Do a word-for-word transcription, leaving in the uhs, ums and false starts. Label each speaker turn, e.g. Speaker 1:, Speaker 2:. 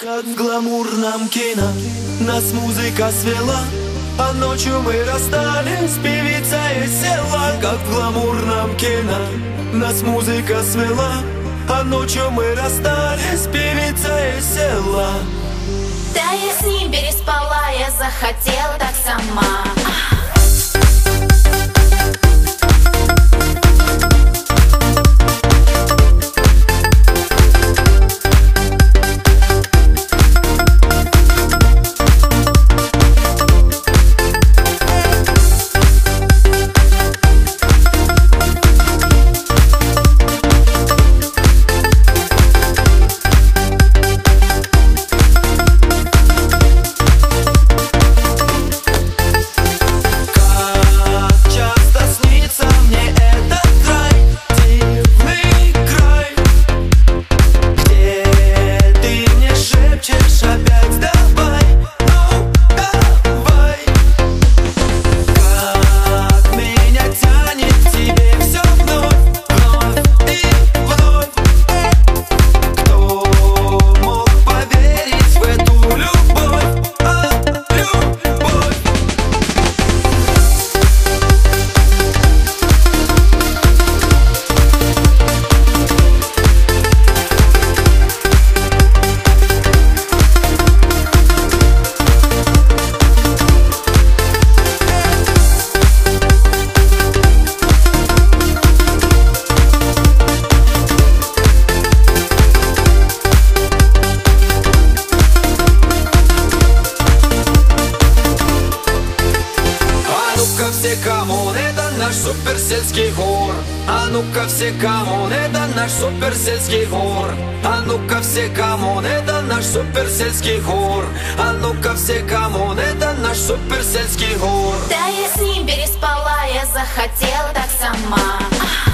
Speaker 1: Как в гламурном кино нас музыка свела, а ночью мы расстались, певица и села. Как в гламурном кино нас музыка свела, а ночью мы расстались, певица и села.
Speaker 2: Да я с ним переспала, я захотела так сама.
Speaker 1: Все, камон, это наш суперсельский хор. А ну-ка все, камон, это наш суперсельский хор. А ну-ка все, камон, это наш суперсельский хор. А ну-ка все, камон, это наш суперсельский хор.
Speaker 2: Да я с ним переспала, я захотела так сама.